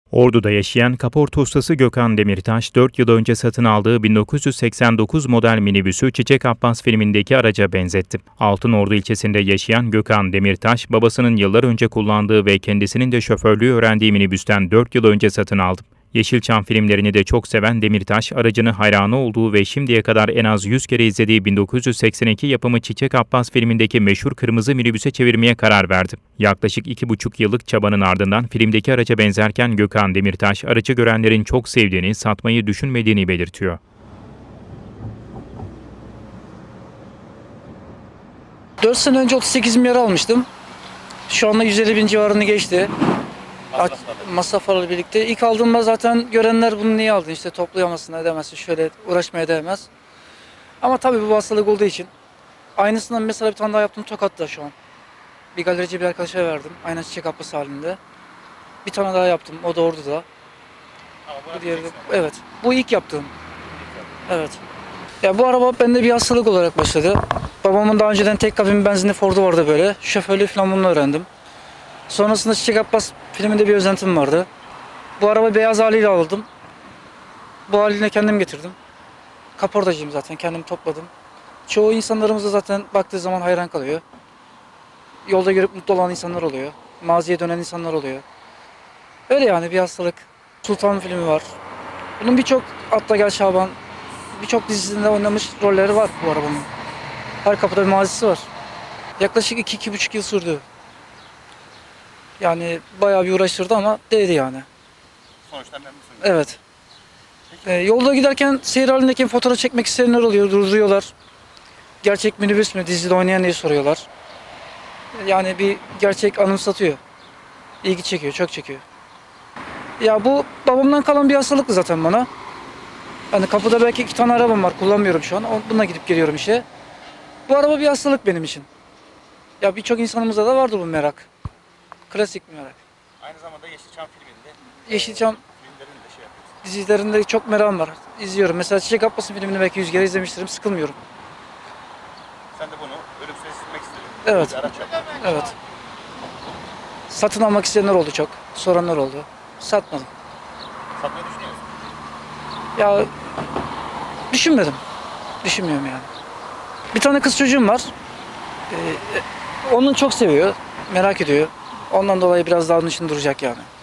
Ordu'da yaşayan kaporta ustası Gökhan Demirtaş, 4 yıl önce satın aldığı 1989 model minibüsü Çiçek Abbas filmindeki araca benzetti. Altınordu ilçesinde yaşayan Gökhan Demirtaş, babasının yıllar önce kullandığı ve kendisinin de şoförlüğü öğrendiği minibüsten 4 yıl önce satın aldı. Yeşilçam filmlerini de çok seven Demirtaş, aracını hayranı olduğu ve şimdiye kadar en az 100 kere izlediği 1982 yapımı Çiçek Abbas filmindeki meşhur kırmızı minibüse çevirmeye karar verdi. Yaklaşık 2,5 yıllık çabanın ardından filmdeki araca benzerken Gökhan Demirtaş, aracı görenlerin çok sevdiğini, satmayı düşünmediğini belirtiyor. 4 sene önce 38 milyar almıştım. Şu anda 150 bin civarını geçti. Masraflarla birlikte. İlk aldığımda zaten görenler bunu niye aldın işte toplayamazsın edemezsin şöyle uğraşmaya değmez. Ama tabii bu hastalık olduğu için. Aynısından mesela bir tane daha yaptım Tokat'ta şu an. Bir galerici bir arkadaşa verdim. Aynen Çiçek Abbas halinde. Bir tane daha yaptım. O da Ordu'da. Bu diğeri de, evet. Bu ilk yaptığım. Evet. Ya bu araba bende bir hastalık olarak başladı. Babamın daha önceden tek kabin benzinli Ford'u vardı böyle. Şoförlüğü falan bunu öğrendim. Sonrasında Çiçek Abbas filminde bir özentim vardı. Bu araba beyaz haliyle aldım. Bu haline kendim getirdim. Kaportacıyım zaten, kendim topladım. Çoğu insanlarımız da zaten baktığı zaman hayran kalıyor. Yolda görüp mutlu olan insanlar oluyor. Maziye dönen insanlar oluyor. Öyle yani bir hastalık. Sultan filmi var. Bunun birçok Atla Gel Şaban, birçok dizisinde oynamış rolleri var bu arabanın. Her kapıda bir mazisi var. Yaklaşık 2-2,5 yıl sürdü. Yani bayağı bir uğraştırdı ama değdi yani. Sonuçta memnunsun. Evet. Yolda giderken seyir halindeyken fotoğraf çekmek isteyenler oluyor, durduruyorlar. Gerçek minibüs mü, dizide oynayan diye soruyorlar. Yani bir gerçek anımsatıyor. İlgi çekiyor, çok çekiyor. Ya bu babamdan kalan bir hastalıktı zaten bana. Hani kapıda belki 2 tane arabam var, kullanmıyorum şu an. Bununla gidip geliyorum işe. Bu araba bir hastalık benim için. Ya birçok insanımızda da vardır bu merak. Klasik bir merak. Aynı zamanda Yeşilçam filminde Yeşilçam filmlerinde de yapıyorsun. dizilerinde çok merakım var. İzliyorum. Mesela Çiçek Abbas'ın filmini belki 100 kere izlemiştirim, sıkılmıyorum. Sen de bunu ölümsüz sürmek istedin. Evet. Bir araç yaptın. Evet. Satın almak isteyenler oldu çok. Soranlar oldu. Satmadım. Satmayı düşünüyor musun? Ya düşünmedim. Düşünmüyorum yani. Bir tane kız çocuğum var. Onun çok seviyor. Merak ediyor. Ondan dolayı biraz daha onun için duracak yani.